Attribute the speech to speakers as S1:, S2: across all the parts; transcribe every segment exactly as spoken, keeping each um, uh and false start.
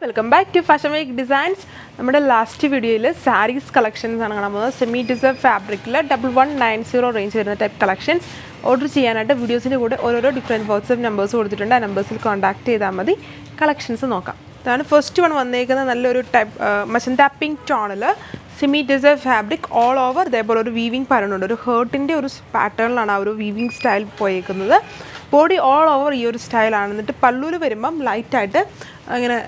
S1: welcome back to Fashion Week Designs. നമ്മുടെ last വീഡിയോയിൽ saris collections ആണ് കാണാൻ പോകുന്നത്. സെമി ടിസർ ഫാബ്രിക്കിൽ double one nine zero range വരുന്ന ടൈപ്പ് കളക്ഷൻസ് ഓർഡർ ചെയ്യാനായിട്ട് വീഡിയോസിൻ്റെ കൂടെ ഓരോരോ ഡിഫറെൻറ്റ് വാട്സ്ആപ്പ് നമ്പേഴ്സ് കൊടുത്തിട്ടുണ്ട്. ആ നമ്പേഴ്സിൽ കോൺടാക്ട് ചെയ്താൽ മതി. കളക്ഷൻസ് നോക്കാം. ഇതാണ് ഫസ്റ്റ് വൺ വന്നേക്കുന്നത്. നല്ലൊരു ടൈപ്പ് മജന്ത പിങ്ക് ടോണിൽ semi tussar fabric all over ഇതേപോലെ ഒരു വീവിങ് പാറ്റേൺ ഉണ്ട്. ഒരു ഹേർട്ടിൻ്റെ ഒരു പാറ്റേണിലാണ് ആ ഒരു വീവിങ് സ്റ്റൈൽ പോയേക്കുന്നത്. ബോഡി ഓൾ ഓവർ ഈ ഒരു സ്റ്റൈലാണ്. എന്നിട്ട് പല്ലൂർ വരുമ്പം ലൈറ്റായിട്ട് അങ്ങനെ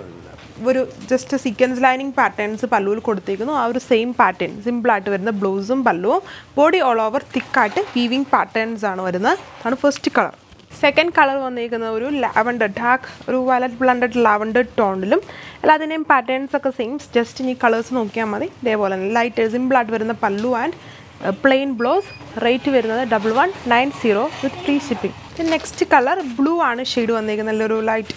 S1: ഒരു ജസ്റ്റ് സീക്വൻസ് ലൈനിങ് പാറ്റേൺസ് പല്ലുവിൽ കൊടുത്തേക്കുന്നു. ആ ഒരു സെയിം പാറ്റേൺ സിമ്പിളായിട്ട് വരുന്ന ബ്ലൗസും പല്ലുവും. ബോഡി ഓൾ ഓവർ തിക്കായിട്ട് വീവിങ് പാറ്റേൺസ് ആണ് വരുന്നത്. അതാണ് ഫസ്റ്റ് കളർ. സെക്കൻഡ് കളർ വന്നിരിക്കുന്നത് ഒരു ലാവൻഡർ ഡാർക്ക് ഒരു വയലറ്റ് ബ്ലണ്ടഡ് ലാവൻഡർ ടോണിലും എല്ലാത്തിൻ്റെയും പാറ്റേൺസ് ഒക്കെ സെയിം. ജസ്റ്റ് ഇനി കളേഴ്സ് നോക്കിയാൽ മതി. ഇതേപോലെ തന്നെ ലൈറ്റ് സിമ്പിളായിട്ട് വരുന്ന pallu and plain blouse. Rate വരുന്നത് double one nine zero with free shipping. Next colour blue ആണ് ഷെയ്ഡ് വന്നിരിക്കുന്നത്. നല്ലൊരു ലൈറ്റ്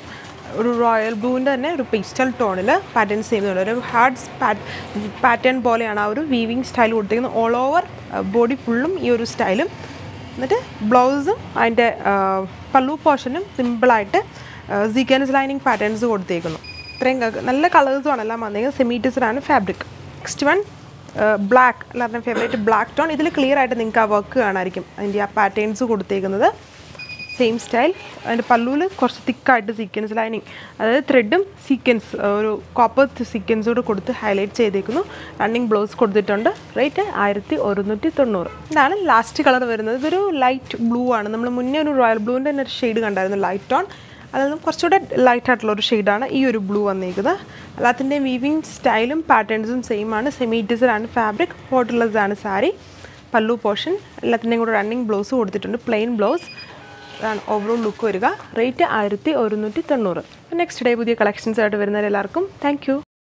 S1: ഒരു റോയൽ ബ്ലൂവിൻ്റെ തന്നെ ഒരു പേസ്റ്റൽ ടോണിൽ പാറ്റേൺസ് ചെയ്യുന്നുണ്ട്. ഒരു ഹാർഡ്സ് പാറ്റേൺ പോലെയാണ് ആ ഒരു വീവിങ് സ്റ്റൈൽ കൊടുത്തിരിക്കുന്നത്. ഓൾ ഓവർ ബോഡി ഫുള്ളും ഈ ഒരു സ്റ്റൈലും. എന്നിട്ട് ബ്ലൗസും അതിൻ്റെ പല്ലു പോർഷനും സിമ്പിളായിട്ട് സീക്വൻസ് ലൈനിങ് പാറ്റേൺസ് കൊടുത്തേക്കുന്നു. ഇത്രയും നല്ല കളേഴ്സുമാണ് എല്ലാം വന്നിരിക്കുന്നത്. സെമി ടിസറാണ് ഫാബ്രിക്. നെക്സ്റ്റ് വൺ ബ്ലാക്ക് എല്ലാവരുടെയും ഫേവറേറ്റ് ബ്ലാക്ക് ടോൺ. ഇതിൽ ക്ലിയർ ആയിട്ട് നിങ്ങൾക്ക് ആ വർക്ക് കാണാമായിരിക്കും. അതിൻ്റെ ആ പാറ്റേൺസ് കൊടുത്തേക്കുന്നത് സെയിം സ്റ്റൈൽ. അതിൻ്റെ പല്ലുവിൽ കുറച്ച് തിക്കായിട്ട് സീക്വൻസ് ലൈനിങ്, അതായത് ത്രെഡും സീക്വൻസ് ഒരു കോപ്പർ സീക്വൻസോട് കൊടുത്ത് ഹൈലൈറ്റ് ചെയ്തേക്കുന്നു. റണ്ണിങ് ബ്ലൗസ് കൊടുത്തിട്ടുണ്ട്. റേറ്റ് ആയിരത്തി ഒരുന്നൂറ്റി തൊണ്ണൂറ്. ഇതാണ് ലാസ്റ്റ് കളർ വരുന്നത്. ഇതൊരു ലൈറ്റ് ബ്ലൂ ആണ്. നമ്മൾ മുന്നേ ഒരു റോയൽ ബ്ലൂവിൻ്റെ തന്നെ ഒരു ഷെയ്ഡ് കണ്ടായിരുന്നു, ലൈറ്റ് ടോൺ. അതിൽ നിന്നും കുറച്ചുകൂടെ ലൈറ്റ് ആയിട്ടുള്ള ഒരു ഷെയ്ഡാണ് ഈ ഒരു ബ്ലൂ വന്നിരിക്കുന്നത്. എല്ലാത്തിൻ്റെയും വീവിങ് സ്റ്റൈലും പാറ്റേൺസും സെയിം ആണ്. സെമി ടിസറാണ് ഫാബ്രിക്. ബോർഡർലെസ് ആണ് സാരി. പല്ലു പോർഷൻ എല്ലാത്തിൻ്റെയും കൂടെ റണ്ണിങ് ബ്ലൗസ് കൊടുത്തിട്ടുണ്ട്. Plain blouse. അതാണ് ഓവറോൾ ലുക്ക് വരിക. റേറ്റ് ആയിരത്തി ഒരുന്നൂറ്റി തൊണ്ണൂറ്. നെക്സ്റ്റ് ഡേ പുതിയ കളക്ഷൻസ് ആയിട്ട് വരുന്നവരെല്ലാവർക്കും താങ്ക് യു.